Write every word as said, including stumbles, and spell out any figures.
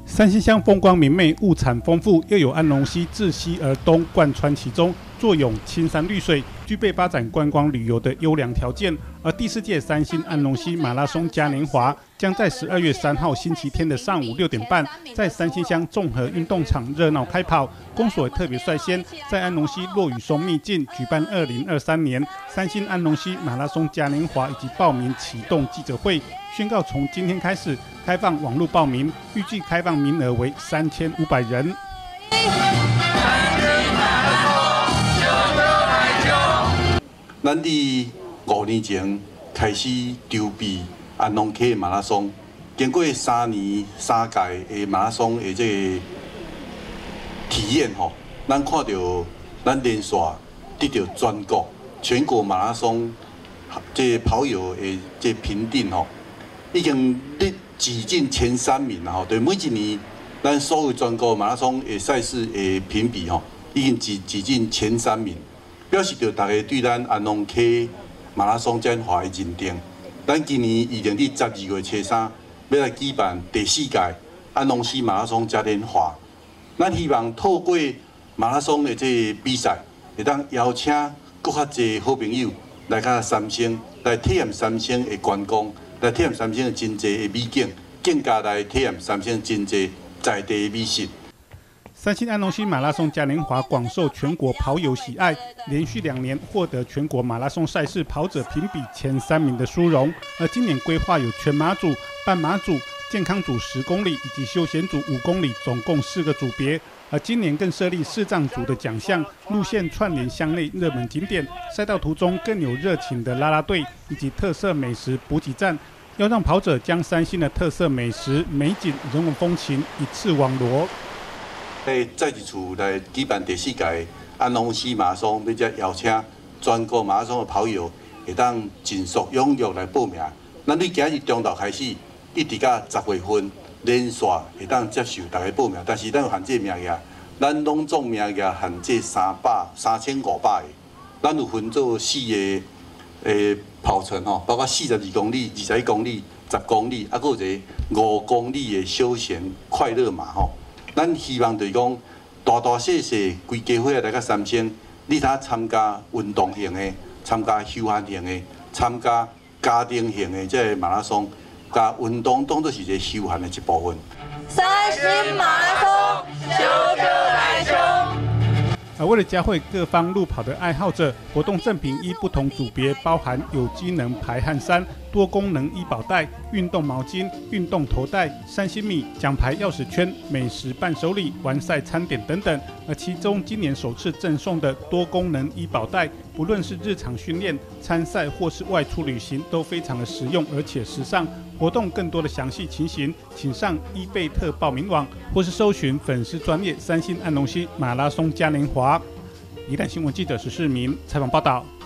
三星乡风光明媚，物产丰富，又有安农溪自西而东贯穿其中，坐拥青山绿水，具备发展观光旅游的优良条件。而第四届三星安农溪马拉松嘉年华将在十二月三号星期天的上午六点半，在三星乡综合运动场热闹开跑。公所特别率先在安农溪落羽松秘境举办二零二三年三星安农溪马拉松嘉年华以及报名启动记者会，宣告从今天开始开放网络报名，预计开放名额为三千五百人。 咱伫五年前开始筹备安农溪马拉松，经过三年三届的马拉松的这个体验吼，咱看到咱连续得到全国全国马拉松这跑友的这评定吼，已经咧挤进前三名啦吼。对，每一年咱所有全国马拉松的赛事的评比吼，已经挤挤进前三名。表示着大家对咱安农溪马拉松嘉年华的认定。咱今年预定伫十二月初三要来举办第四届安农溪马拉松嘉年华。咱希望透过马拉松的这个比赛，会当邀请更较侪好朋友来到三星，来体验三星的观光，来体验三星的真侪的美景，更加来体验三星真侪在地的美食。 三星安农溪马拉松嘉年华广受全国跑友喜爱，连续两年获得全国马拉松赛事跑者评比前三名的殊荣。而今年规划有全马组、半马组、健康组十公里以及休闲组五公里，总共四个组别。而今年更设立视障组的奖项，路线串联乡内热门景点，赛道途中更有热情的啦啦队以及特色美食补给站，要让跑者将三星的特色美食、美景、人文风情一次网罗。 在再一次来举办第四届安农溪马拉松，要再邀请全国马拉松的跑友，会当尽速踊跃来报名。咱对今日中昼开始，一直到十月份，连续会当接受大家报名，但是咱有限制名额，咱拢总名额限制三百、三千五百个。咱有分做四个诶跑程吼，包括四十二公里、二十一公里、十公里，啊，还有一个五公里的休闲快乐马吼。咱希望就是讲，大大小小规家伙来到三星，你通参加运动型的、参加休闲型的、参加家庭型的这个马拉松，把运动当作是一个休闲的一部分。 三星马拉松，修哥来修。 而为了嘉惠各方路跑的爱好者，活动赠品依不同组别，包含有机能排汗衫、多功能医保袋、运动毛巾、运动头带、三星米、奖牌钥匙圈、美食伴手礼、完赛餐点等等。而其中今年首次赠送的多功能医保袋，不论是日常训练、参赛或是外出旅行，都非常的实用而且时尚。活动更多的详细情形，请上伊贝特报名网，或是搜寻粉丝专页三星安农溪马拉松嘉年华。宜兰新闻记者石世明采访报道。